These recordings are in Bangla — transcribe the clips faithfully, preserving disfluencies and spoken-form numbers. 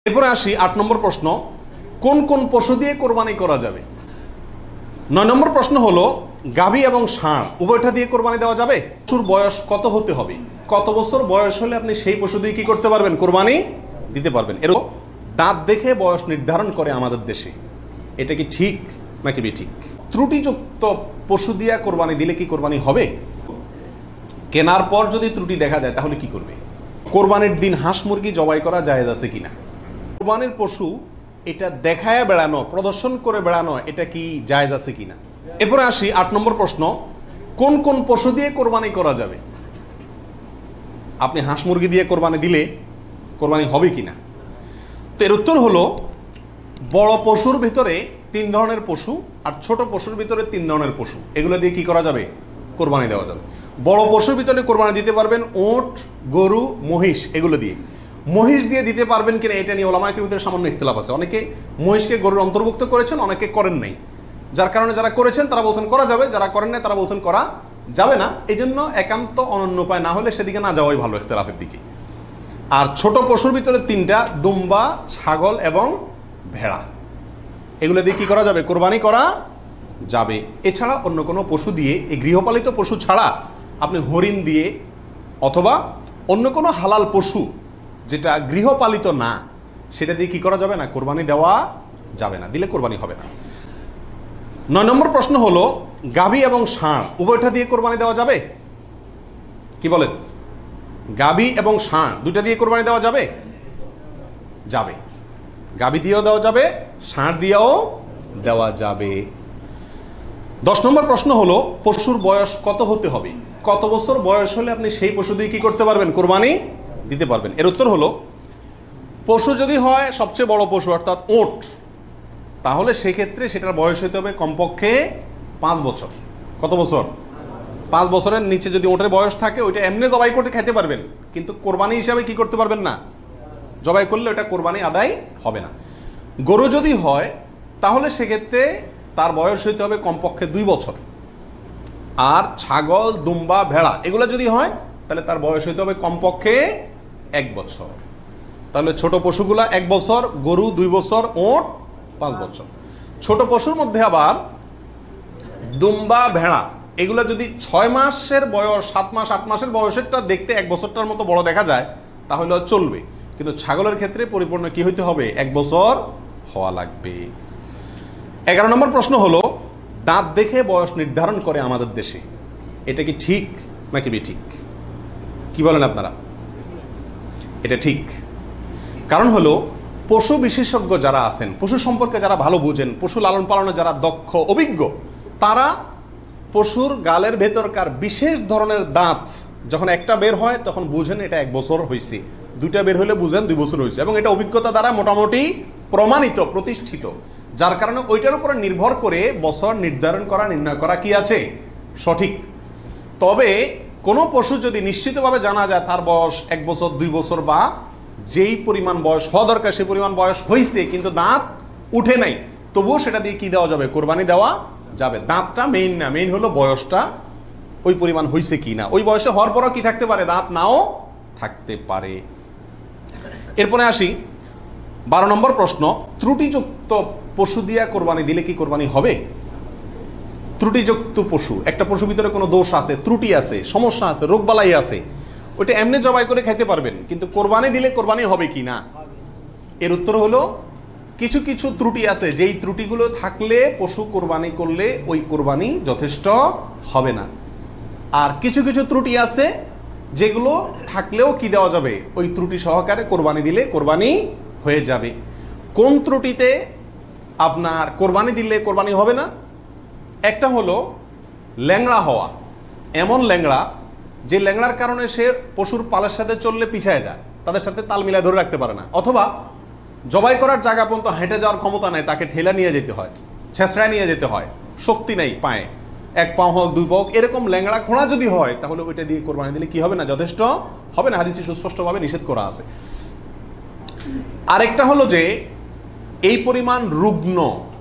এরপরে আসি আট নম্বর প্রশ্ন, কোন কোন পশু দিয়ে কোরবানি করা যাবে। নয় নম্বর প্রশ্ন হলো গাভী এবং ষাঁড় উভয়টা দিয়ে কোরবানি দেওয়া যাবে। পশুর বয়স কত হতে হবে, কত বছর বয়স হলে আপনি সেই পশু দিয়ে কি করতে পারবেন, কোরবানি দিতে পারবেন। এরকম দাঁত দেখে বয়স নির্ধারণ করে আমাদের দেশে, এটা কি ঠিক নাকি বেঠিক? ত্রুটিযুক্ত পশু দিয়া কোরবানি দিলে কি কোরবানি হবে? কেনার পর যদি ত্রুটি দেখা যায় তাহলে কি করবে? কোরবানির দিন হাঁস মুরগি জবাই করা জায়েজ আছে কিনা? কোরবানির পশু এটা দেখায় বেড়ানো, প্রদর্শন করে বেড়ানো, এটা কি জায়েজ আছে কিনা? এরপরে আসি আট নম্বর প্রশ্ন, কোন কোন পশু দিয়ে কোরবানি করা যাবে। আপনি হাঁস মুরগি দিয়ে কোরবানি দিলে কোরবানি হবে কিনা? তো এর উত্তর হলো বড় পশুর ভিতরে তিন ধরনের পশু আর ছোট পশুর ভিতরে তিন ধরনের পশু, এগুলো দিয়ে কি করা যাবে, কোরবানি দেওয়া যাবে। বড় পশুর ভিতরে কোরবানি দিতে পারবেন ওট, গরু, মহিষ, এগুলো দিয়ে। মহিষ দিয়ে দিতে পারবেন কিনা এটা নিয়ে ওলামায়ের ভিতরে সামান্য ইখতিলাফ আছে। অনেকে মহিষকে গরুর অন্তর্ভুক্ত করেছেন, অনেকে করেন নাই, যার কারণে যারা করেছেন তারা বলছেন করা যাবে, যারা করেন নাই তারা বলছেন করা যাবে না। এই জন্য একান্ত অনন্য উপায় না হলে সেদিকে না যাওয়াই ভালো, ইখতিলাফের দিকে। আর ছোট পশুর ভিতরে তিনটা, দুম্বা, ছাগল এবং ভেড়া, এগুলো দিয়ে কি করা যাবে, কোরবানি করা যাবে। এছাড়া অন্য কোনো পশু দিয়ে, এই গৃহপালিত পশু ছাড়া আপনি হরিণ দিয়ে অথবা অন্য কোনো হালাল পশু যেটা গৃহপালিত না, সেটা দিয়ে কি করা যাবে না, কোরবানি দেওয়া যাবে না, দিলে কোরবানি হবে না। নয় নম্বর প্রশ্ন হলো গাভী এবং ষাঁড় উভয়টা দিয়ে কোরবানি দেওয়া যাবে। কি বলেন, গাভী এবং ষাঁড় দুইটা দিয়ে কোরবানি দেওয়া যাবে? যাবে। গাভী দিয়েও দেওয়া যাবে, ষাঁড় দিয়েও দেওয়া যাবে। দশ নম্বর প্রশ্ন হলো পশুর বয়স কত হতে হবে, কত বছর বয়স হলে আপনি সেই পশু দিয়ে কি করতে পারবেন, কোরবানি দিতে পারবেন। এর উত্তর হলো পশু যদি হয় সবচেয়ে বড় পশু অর্থাৎ ওট, তাহলে সেক্ষেত্রে সেটার বয়স হতে হবে কমপক্ষে পাঁচ বছর। কত বছর? পাঁচ বছরের নিচে যদি ওটের বয়স থাকে ওইটা এমনি জবাই করতে খেতে পারবেন, কিন্তু কোরবানি হিসাবে কি করতে পারবেন না, জবাই করলে ওটা কোরবানি আদায় হবে না। গরু যদি হয় তাহলে সেক্ষেত্রে তার বয়স হইতে হবে কমপক্ষে দুই বছর। আর ছাগল, দুম্বা, ভেড়া এগুলো যদি হয় তাহলে তার বয়স হইতে হবে কমপক্ষে এক বছর। তাহলে ছোট পশুগুলা এক বছর, গরু দুই বছর, ওট পাঁচ বছর। ছোট পশুর মধ্যে আবার দুম্বা, ভেড়া এগুলো যদি ছয় মাসের বয়স, সাত মাস, আট মাসের বয়সেরটা দেখতে এক বছরটার মতো বড় দেখা যায় তাহলে চলবে, কিন্তু ছাগলের ক্ষেত্রে পরিপূর্ণ কি হইতে হবে, এক বছর হওয়া লাগবে। এগারো নম্বর প্রশ্ন হলো দাঁত দেখে বয়স নির্ধারণ করে আমাদের দেশে, এটা কি ঠিক নাকি বেঠিক? কি বলেন আপনারা? এটা ঠিক। কারণ হলো পশু বিশেষজ্ঞ যারা আছেন, পশু সম্পর্কে যারা ভালো বুঝেন, পশু লালন পালনে যারা দক্ষ, অভিজ্ঞ, তারা পশুর গালের ভেতরকার বিশেষ ধরনের দাঁত যখন একটা বের হয় তখন বুঝেন এটা এক বছর হয়েছে, দুইটা বের হলে বুঝেন দুই বছর হয়েছে, এবং এটা অভিজ্ঞতা দ্বারা মোটামুটি প্রমাণিত, প্রতিষ্ঠিত, যার কারণে ওইটার উপরে নির্ভর করে বছর নির্ধারণ করা, নির্ণয় করা কি আছে, সঠিক। তবে কোনো পশু যদি নিশ্চিতভাবে জানা যায় তার বয়স এক বছর, দুই বছর বা যেই পরিমাণ বয়স হওয়া দরকার সেই পরিমাণ বয়স হয়েছে কিন্তু দাঁত উঠে নাই, তবুও সেটা দিয়ে কি দেওয়া যাবে, কোরবানি দেওয়া যাবে। দাঁতটা মেইন না, মেইন হলো বয়সটা ওই পরিমাণ হয়েছে কি না। ওই বয়সে হওয়ার পরও কি থাকতে পারে, দাঁত নাও থাকতে পারে। এরপরে আসি বারো নম্বর প্রশ্ন, ত্রুটিযুক্ত পশু দিয়া কোরবানি দিলে কি কোরবানি হবে? ত্রুটিযুক্ত পশু, একটা পশুর ভিতরে কোনো দোষ আছে, ত্রুটি আছে, সমস্যা আছে, রোগবালাই আছে, ওইটা এমনি জবাই করে খেতে পারবেন, কিন্তু কোরবানি দিলে কোরবানি হবে কি না? এর উত্তর হলো কিছু কিছু ত্রুটি আছে, যেই ত্রুটিগুলো থাকলে পশু কোরবানি করলে ওই কোরবানি যথেষ্ট হবে না। আর কিছু কিছু ত্রুটি আছে যেগুলো থাকলেও কি দেওয়া যাবে, ওই ত্রুটি সহকারে কোরবানি দিলে কোরবানি হয়ে যাবে। কোন ত্রুটিতে আপনার কোরবানি দিলে কোরবানি হবে না? একটা হলো ল্যাংড়া হওয়া, এমন ল্যাংড়া যে ল্যাংড়ার কারণে সে পশুর পালের সাথে চললে পিছায় যায়, তাদের সাথে তাল মিলায় ধরে রাখতে পারে না, অথবা জবাই করার জায়গা পর্যন্ত হেঁটে যাওয়ার ক্ষমতা নেই, তাকে ঠেলা নিয়ে যেতে হয়, ছেঁচড়ায় নিয়ে যেতে হয়, শক্তি নেই পায়ে, এক পাও হোক দুই পাও, এরকম ল্যাংড়া খোঁড়া যদি হয় তাহলে ওইটা দিয়ে কোরবানি দিলে কি হবে না, যথেষ্ট হবে না, হাদিসে সুস্পষ্টভাবে নিষেধ করা আছে। আরেকটা হলো যে এই পরিমাণ রুগ্ন,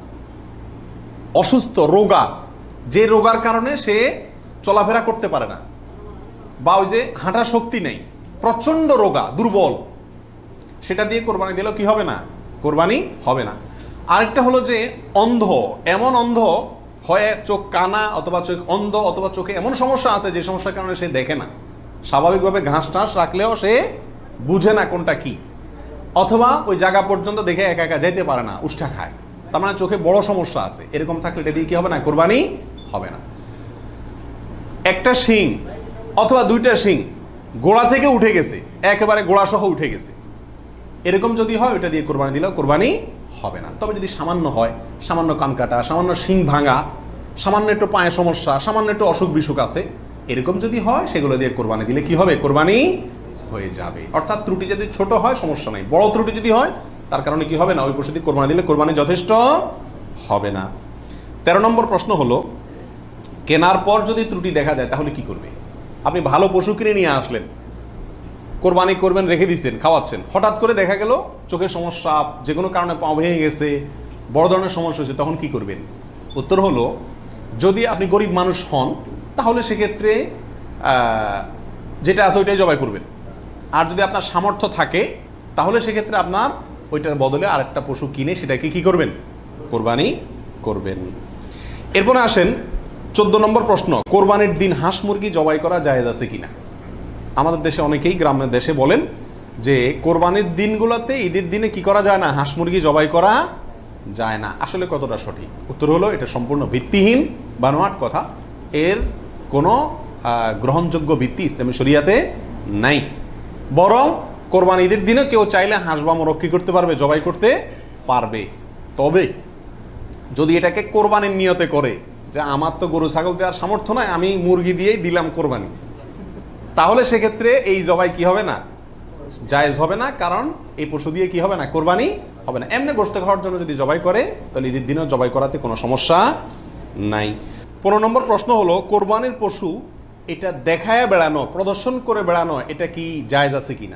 অসুস্থ, রোগা, যে রোগার কারণে সে চলাফেরা করতে পারে না, বা ওই যে হাঁটার শক্তি নেই, প্রচন্ড রোগা, দুর্বল, সেটা দিয়ে কোরবানি দিলেও কি হবে না? কোরবানি হবে না। আরেকটা হলো যে অন্ধ, এমন অন্ধ হয় চোখ কানা অথবা চোখ অন্ধ অথবা চোখে এমন সমস্যা আছে যে সমস্যার কারণে সে দেখে না, স্বাভাবিকভাবে ঘাস টাস রাখলেও সে বুঝে না কোনটা কি, অথবা ওই জায়গা পর্যন্ত দেখে একা একা যেতে পারে না, উষ্ঠা খায়, তার মানে চোখে বড় সমস্যা আছে, এরকম থাকলে এটা দিয়ে কি হবে না? কোরবানি হবে না। একটা শিং অথবা দুইটা শিং গোড়া থেকে উঠে গেছে, একেবারে গোড়া সহ উঠে গেছে, এরকম যদি হয় ওইটা দিয়ে কোরবানি দিলেও কোরবানি হবে না। তবে যদি সামান্য হয়, সামান্য কান কাটা, সামান্য শিং ভাঙা, সামান্য একটু পায়ে সমস্যা, সামান্য একটু অসুখ বিসুখ আছে, এরকম যদি হয় সেগুলো দিয়ে কোরবানি দিলে কি হবে? কোরবানি হয়ে যাবে। অর্থাৎ ত্রুটি যদি ছোট হয় সমস্যা নাই, বড় ত্রুটি যদি হয় তার কারণে কি হবে না? ওই পশু দিয়ে কোরবানি দিলে কোরবানি যথেষ্ট হবে না। তেরো নম্বর প্রশ্ন হলো, কেনার পর যদি ত্রুটি দেখা যায় তাহলে কি করবে? আপনি ভালো পশু কিনে নিয়ে আসলেন, কোরবানি করবেন, রেখে দিচ্ছেন, খাওয়াচ্ছেন, হঠাৎ করে দেখা গেল চোখের সমস্যা, যে কোনো কারণে পা ভেঙে গেছে, বড় ধরনের সমস্যা হয়েছে, তখন কি করবেন? উত্তর হলো, যদি আপনি গরিব মানুষ হন তাহলে সেক্ষেত্রে যেটা আছে ওইটাই জবাই করবেন। আর যদি আপনার সামর্থ্য থাকে তাহলে সেক্ষেত্রে আপনার ওইটার বদলে আরেকটা পশু কিনে সেটাকে কি করবেন? কোরবানি করবেন। এরপরে আসেন চোদ্দ নম্বর প্রশ্ন, কোরবানির দিন হাঁস মুরগি জবাই করা জায়েজ আছে কিনা? আমাদের দেশে অনেকেই গ্রামের দেশে বলেন যে কোরবানির দিনগুলোতে, ঈদের দিনে কি করা যায় না? হাঁস মুরগি জবাই করা যায় না। আসলে কতটা সঠিক? উত্তর হলো, এটা সম্পূর্ণ ভিত্তিহীন বানোয়াট কথা। এর কোনো গ্রহণযোগ্য ভিত্তি ইসলামী শরিয়াতে নাই। বরং কোরবানি ঈদের দিনে কেউ চাইলে হাঁস বা মোরগ কি করতে পারবে? জবাই করতে পারবে। তবে যদি এটাকে কোরবানির নিয়তে করে যে আমার তো গরু ছাগল দেওয়ার সামর্থ্য নয়, আমি মুরগি দিয়েই দিলাম কোরবানি, তাহলে সেক্ষেত্রে এই জবাই কি হবে না? জায়েজ হবে না। কারণ এই পশু দিয়ে কি হবে না? কোরবানি হবে না। এমনি গোশত খাওয়ার জন্য যদি জবাই করে তাহলে ঈদের দিনেও জবাই করাতে কোনো সমস্যা নাই। পনেরো নম্বর প্রশ্ন হলো, কোরবানির পশু এটা দেখায় বেড়ানো, প্রদর্শন করে বেড়ানো, এটা কি জায়েজ আছে কিনা?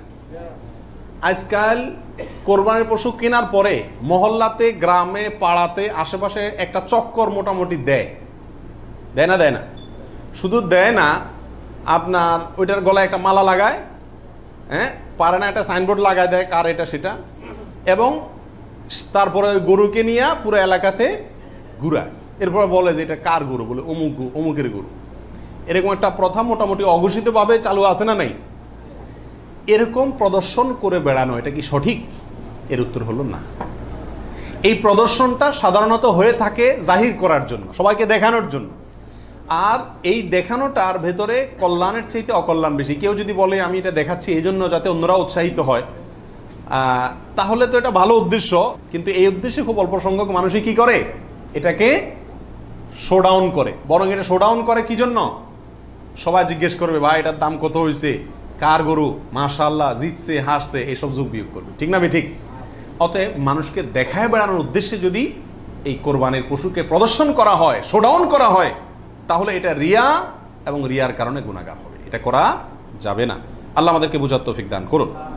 আজকাল কোরবানির পশু কেনার পরে মহল্লাতে, গ্রামে, পাড়াতে, আশেপাশে একটা চক্কর মোটামুটি দেয়, দেয় না? দেয় না? শুধু দেয় না, আপনার ওইটার গলায় একটা মালা লাগায়, হ্যাঁ, পারে না একটা সাইনবোর্ড লাগায় দেয় কার এটা সেটা, এবং তারপরে ওই গরুকে নিয়ে পুরো এলাকাতে ঘুরায়, এরপরে বলে যে এটা কার গরু, বলে অমুক অমুকের গরু। এরকম একটা প্রথা মোটামুটি অঘোষিতভাবে চালু আছে না নাই? এরকম প্রদর্শন করে বেড়ানো এটা কি সঠিক? এর উত্তর হলো না। এই প্রদর্শনটা সাধারণত হয়ে থাকে জাহির করার জন্য, সবাইকে দেখানোর জন্য। আর এই দেখানোটার ভেতরে কল্যাণের চাইতে অকল্যাণ বেশি। কেউ যদি বলে আমি এটা দেখাচ্ছি এই জন্য যাতে অন্যরা উৎসাহিত হয়, তাহলে তো এটা ভালো উদ্দেশ্য, কিন্তু এই উদ্দেশ্যে খুব অল্প সংখ্যক মানুষই কি করে? এটাকে শোডাউন করে। বরং এটা শোডাউন করে কি জন্য? সবাই জিজ্ঞেস করবে, ভাই এটার দাম কত হয়েছে, কার গরু, মাশাআল্লাহ, জিতছে, হাসছে, এইসব যোগ বিয়োগ করবে। ঠিক না? ঠিক। অতএব মানুষকে দেখায় বেড়ানোর উদ্দেশ্যে যদি এই কোরবানির পশুকে প্রদর্শন করা হয়, শোডাউন করা হয়, তাহলে এটা রিয়া এবং রিয়ার কারণে গুনাহগার হবে। এটা করা যাবে না। আল্লাহ আমাদেরকে বুঝার তৌফিক দান করুন।